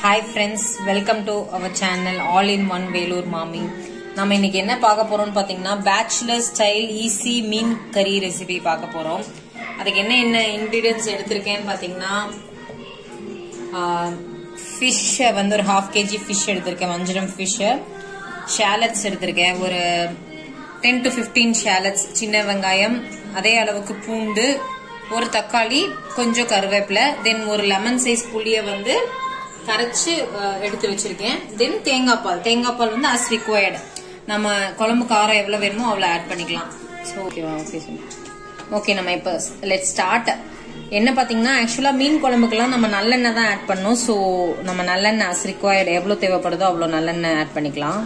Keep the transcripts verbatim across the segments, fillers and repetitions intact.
Hi friends, welcome to our channel All in One Velur Mami. நம்ம இன்னைக்கு என்ன பார்க்க போறோம்னு பாத்தீங்கன்னா பேச்சுலர் ஸ்டைல் ஈஸி மீன் கறி ரெசிபி பார்க்க போறோம். அதுக்கு என்ன என்ன இன்கிரிடியன்ட்ஸ் எடுத்திருக்கேன்னு பாத்தீங்கன்னா ஃபிஷ் வந்து ஒரு ஹாஃப் கேஜி ஃபிஷ் எடுத்திருக்கேன், வஞ்சரம் ஃபிஷ். ஷாலட்ஸ் எடுத்திருக்கேன், ஒரு டென் டு பிப்டீன் ஷாலட்ஸ். சின்ன வெங்காயம், அதே அளவுக்கு பூண்டு, ஒரு தக்காளி, கொஞ்சம் கருவேப்பிலை, தென் ஒரு லெமன் சைஸ் புளிய வந்து கரைச்சு எடுத்து வச்சிருக்கேன். தென் தேங்காய் பால். தேங்காய் பால் வந்து அஸ் ரிக்வயர்டு. நம்ம குழம்பு காரம் எவ்வளவு வேணுமோ அவ்வளவு ஆட் பண்ணிக்கலாம். ஸோ ஓகேவா? Okay sir. ஓகே, நம்ம இப்போ லெட் ஸ்டார்ட். என்ன பாத்தீங்கன்னா ஆக்சுவலா மீன் குழம்புக்கெல்லாம் நம்ம நல்லெண்ணெய் தான் ஆட் பண்ணணும். ஸோ நம்ம நல்லெண்ணெய் அஸ் ரிக்வயர்டு எவ்வளவு தேவைப்படுதோ அவ்வளவு நல்லெண்ணெய் ஆட் பண்ணிக்கலாம்.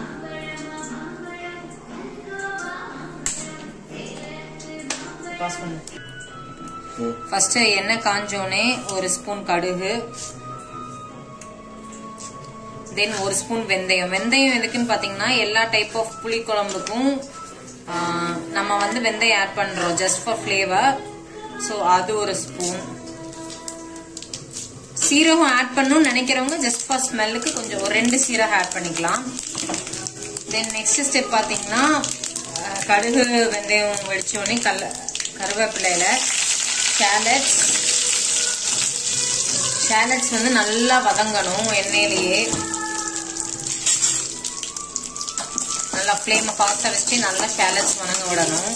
ஃபர்ஸ்ட் எண்ணெய் காஞ்சோனே ஒரு ஸ்பூன் கடுகு, தென் ஒரு ஸ்பூன் வெந்தயம். வெந்தயம் எதுக்குன்னு பாத்தீங்கன்னா எல்லா டைப் ஆஃப் புளி குழம்புக்கும் நம்ம வந்து வெந்தயம் ஆட் பண்றோம் ஜஸ்ட் ஃபார் ஃபிளேவர். ஸோ அது ஒரு ஸ்பூன். சீரகம் ஆட் பண்ணணும்னு நினைக்கிறவங்க ஜஸ்ட் ஃபார் ஸ்மெல்லுக்கு கொஞ்சம் ஒரு ரெண்டு சீரகம் ஆட் பண்ணிக்கலாம். தென் நெக்ஸ்ட் ஸ்டெப் பாத்தீங்கன்னா கடுகு வெந்தயம் வெடிச்சோடனே கல்ல கருவேப்பிலையில ஷாலட்ஸ் ஷாலட்ஸ் வந்து நல்லா வதங்கணும் எண்ணெயிலேயே. நல்லா ஃப்ளேமை ஃபாஸ்டா வச்சு நல்லா ஷாலட்ஸ் வதங்க விடணும்.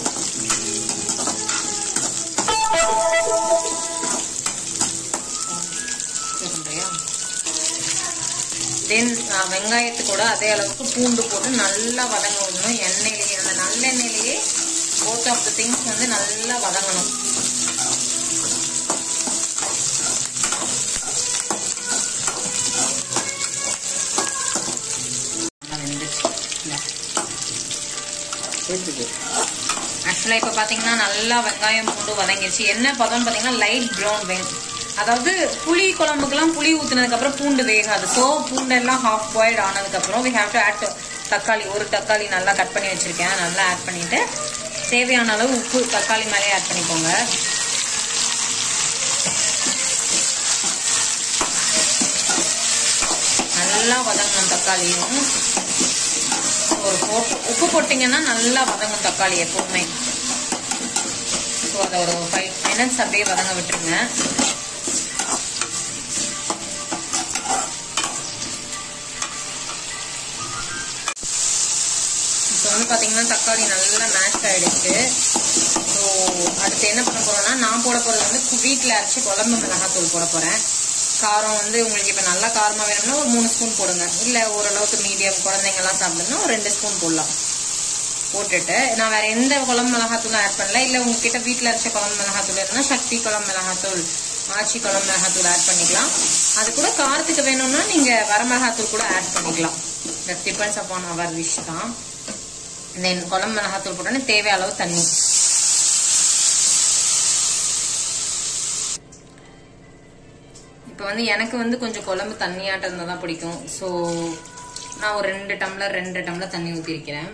தென் வெங்காயத்து கூட அதே அளவுக்கு பூண்டு போட்டு நல்லா வதங்க விடணும் எண்ணெயிலேயே. அந்த நல்ல எண்ணெயிலேயே both of the things வந்து நல்லா வதங்கணும். ஆக்சுவலா இப்ப பாத்தீங்கன்னா நல்லா வெங்காயம் பூண்டு வதங்கிடுச்சு. என்ன பதம் பாத்தீங்கன்னா லைட் ப்ரௌன் வேணும். அதாவது புளி குழம்புக்கெல்லாம் புளி ஊத்துனதுக்கு அப்புறம் பூண்டு வேகாது. சோ பூண்டு எல்லாம் ஹாஃப் பாயில்ட் ஆனதுக்கு அப்புறம் we have to add தக்காளி. ஒரு தக்காளி நல்லா கட் பண்ணி வச்சிருக்கேன். நல்லா ஆட் பண்ணிட்டு தேவையான அளவு உப்பு தக்காளி மேலே ஆட் பண்ணிக்கோங்க. நல்லா வதங்கணும் தக்காளியும். ஒரு போட்டு உப்பு போட்டீங்கன்னா நல்லா வதங்கும் தக்காளி எப்பவுமே. ஸோ அதை ஒரு ஃபைவ் மினிட்ஸ் அப்படியே வதங்க விட்டுருங்க. இப்போ வந்து பாத்தீங்கன்னா தக்காளி நல்லா மேஷ் ஆயிடுச்சு. ஸோ அடுத்து என்ன பண்ண போறோம்னா நான் போட போறது வந்து வீட்டில் அரைச்சி குழம்பு மிளகாத்தூள் போட போறேன். காரம் வந்து உங்களுக்கு இப்ப நல்லா காரமா வேணும்னா ஒரு மூணு ஸ்பூன் போடுங்க. இல்ல ஓரளவுக்கு மீடியம் குழந்தைங்க எல்லாம் சாப்பிடணும்னா ஒரு ரெண்டு ஸ்பூன் போடலாம். போட்டுட்டு நான் வேற எந்த குழம்பு மிளகாத்தூளும் ஆட் பண்ணல. இல்ல உங்ககிட்ட வீட்டுல அரைச்ச குழம்பு மிளகாத்தூள் இருந்தா சக்தி குழம்பு மிளகாத்தூள், ஆச்சி குழம்பு மிளகாத்தூள் ஆட் பண்ணிக்கலாம். அது கூட காரத்துக்கு வேணும்னா நீங்க வர மிளகாத்தூள் கூட ஆட் பண்ணிக்கலாம். That depends upon your wish தான். தென் குழம்பு மிளகாத்தூள் போட்டோன்னே தேவையான அளவு தண்ணி. இப்போ வந்து எனக்கு வந்து கொஞ்சம் குழம்பு தண்ணியாட்டம் இருந்தால் தான் பிடிக்கும். ஸோ நான் ஒரு ரெண்டு டம்ளர் ரெண்டு டம்ளர் தண்ணி ஊற்றிருக்கிறேன்.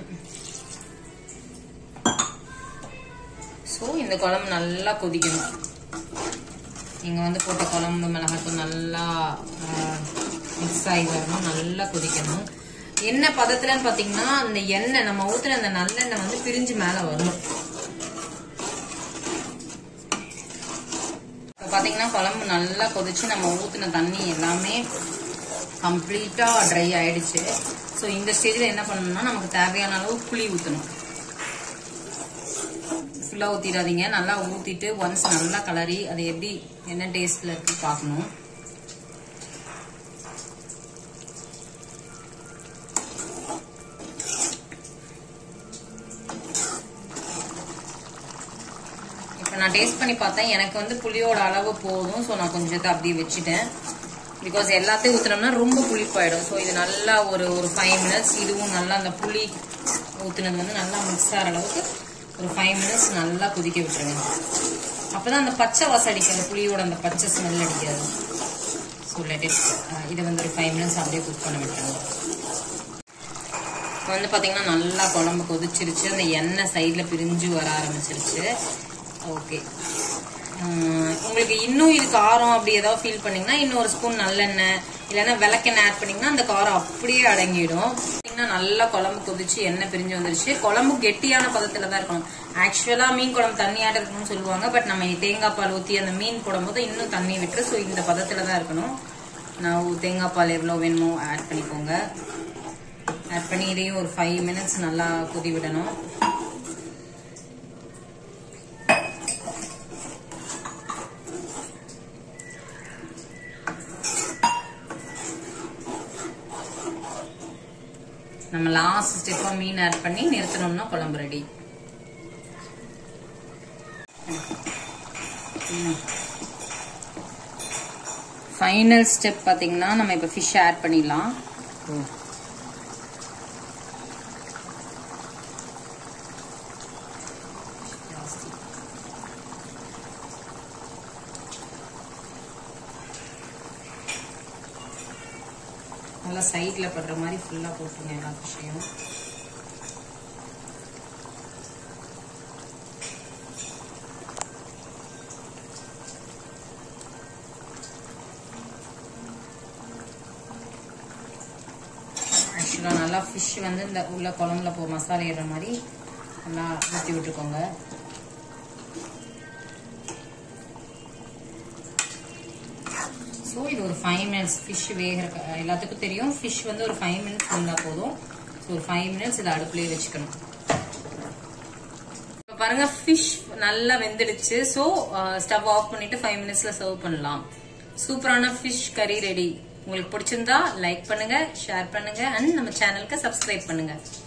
ஸோ இந்த குழம்பு நல்லா கொதிக்கணும். நீங்கள் வந்து போட்ட குழம்பு மிளகாத்தூள் நல்லா மிக்ஸ் ஆகி வரணும், நல்லா கொதிக்கணும். என்ன பதத்துலன்னு பார்த்தீங்கன்னா அந்த எண்ணெய் நம்ம ஊற்றுற அந்த நல்லெண்ணெய் வந்து பிரிஞ்சு மேலே வரும். பாத்தீங்கன்னா குழம்பு நல்லா கொதிச்சு நம்ம ஊத்தின தண்ணி எல்லாமே கம்ப்ளீட்டா ட்ரை ஆயிடுச்சு. ஸோ இந்த ஸ்டேஜ்ல என்ன பண்ணணும்னா நமக்கு தேவையான அளவு புளி ஊற்றணும். ஃபுல்லா ஊத்திடாதீங்க, நல்லா ஊத்திட்டு ஒன்ஸ் நல்லா கலரி அது எப்படி என்ன டேஸ்ட்ல இருக்கு பார்க்கணும். நான் டேஸ்ட் பண்ணி பார்த்தேன், எனக்கு வந்து புளியோட அளவு போதும். ஸோ நான் கொஞ்சத்தை அப்படியே வச்சுட்டேன். பிகாஸ் எல்லாத்தையும் ஊற்றினோம்னா ரொம்ப புளிப்பாயிடும். ஸோ இது நல்லா ஒரு ஒரு ஃபைவ் மினிட்ஸ் இதுவும் நல்லா அந்த புளி ஊற்றினது வந்து நல்லா மிக்ஸ் ஆகிற அளவுக்கு ஒரு ஃபைவ் மினிட்ஸ் நல்லா கொதிக்க விட்டுருங்க. அப்போதான் அந்த பச்சை வாசம் அடிக்காது, புளியோட அந்த பச்சை ஸ்மெல் அடிக்காது. ஸோ லெட் இட் இதை வந்து ஒரு ஃபைவ் மினிட்ஸ் அப்படியே குக் பண்ண விட்டுருங்க. இப்போ வந்து பார்த்தீங்கன்னா நல்லா குழம்பு கொதிச்சிருச்சு. அந்த எண்ணெய் சைடில் பிரிஞ்சு வர ஆரம்பிச்சிருச்சு. ஓகே, உங்களுக்கு இன்னும் இது காரம் அப்படி ஏதாவது ஃபீல் பண்ணீங்கன்னா இன்னொரு ஸ்பூன் நல்லெண்ணெய் இல்லைன்னா விளக்கெண்ணெய் ஆட் பண்ணீங்கன்னா அந்த காரம் அப்படியே அடங்கிடும். நல்லா குழம்பு கொதிச்சு எண்ணெய் பிரிஞ்சு வந்துருச்சு. குழம்பு கெட்டியான பதத்துல தான் இருக்கணும். ஆக்சுவலா மீன் குழம்பு தண்ணியாட்ட இருக்கணும்னு சொல்லுவாங்க. பட் நம்ம தேங்காய் பால் ஊற்றி அந்த மீன் போடும்போது இன்னும் தண்ணி விட்டுரு. ஸோ இந்த பதத்துல தான் இருக்கணும். நான் தேங்காய் பால் எவ்வளோ வேணுமோ ஆட் பண்ணிக்கோங்க. ஆட் பண்ணி இதையும் ஒரு ஃபைவ் மினிட்ஸ் நல்லா கொதி விடணும். நம்ம லாஸ்ட் ஸ்டெப்பா மீன் ஆட் பண்ணி நிறுத்தணும்னா குழம்பு ரெடி. ஃபைனல் ஸ்டெப் பாத்தீங்கன்னா நம்ம இப்ப ஃபிஷ் ஆட் பண்ணிடலாம். நல்லா சைட்ல படுற மாதிரி ஃபுல்லா போட்டுருங்க எல்லா ஃபிஷ்ஷையும். ஆக்சுவலா நல்லா ஃபிஷ் வந்து இந்த உள்ள குழம்புல போ மசாலா ஏறுற மாதிரி நல்லா ஊற்றி விட்டுக்கோங்க. ஸோ இது ஒரு ஃபைவ் மினிட்ஸ் ஃபிஷ் வேகிற எல்லாத்துக்கும் தெரியும். ஃபிஷ் வந்து ஒரு ஃபைவ் மினிட்ஸ் இருந்தால் போதும். ஸோ ஒரு ஃபைவ் மினிட்ஸ் இதை அடுப்புலேயே வச்சுக்கணும். இப்போ பாருங்க ஃபிஷ் நல்லா வெந்துடுச்சு. ஸோ ஸ்டவ் ஆஃப் பண்ணிட்டு ஃபைவ் மினிட்ஸ்ல சர்வ் பண்ணலாம். சூப்பரான ஃபிஷ் கறி ரெடி. உங்களுக்கு பிடிச்சிருந்தா லைக் பண்ணுங்க, ஷேர் பண்ணுங்க அண்ட் நம்ம சேனலுக்கு சப்ஸ்கிரைப் பண்ணுங்க.